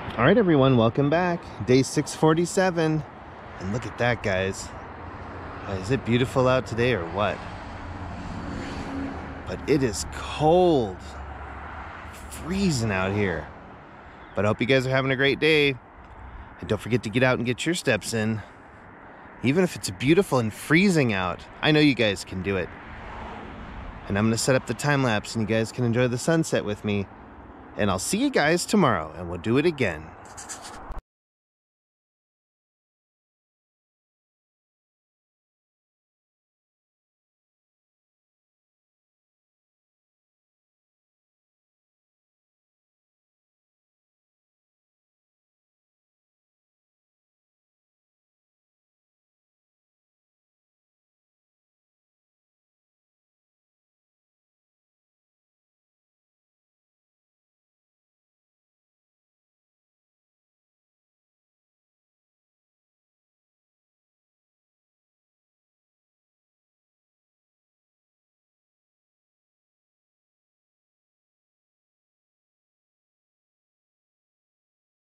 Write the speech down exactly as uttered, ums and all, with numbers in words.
All right, everyone, welcome back. Day six forty-seven. And look at that, guys. Uh, Is it beautiful out today or what? But it is cold. Freezing out here. But I hope you guys are having a great day. And don't forget to get out and get your steps in. Even if it's beautiful and freezing out, I know you guys can do it. And I'm going to set up the time lapse and you guys can enjoy the sunset with me. And I'll see you guys tomorrow and we'll do it again.